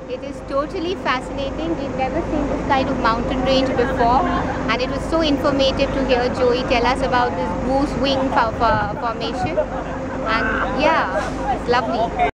It is totally fascinating. We've never seen this kind of mountain range before, and it was so informative to hear Joey tell us about this goose wing formation. And yeah, it's lovely.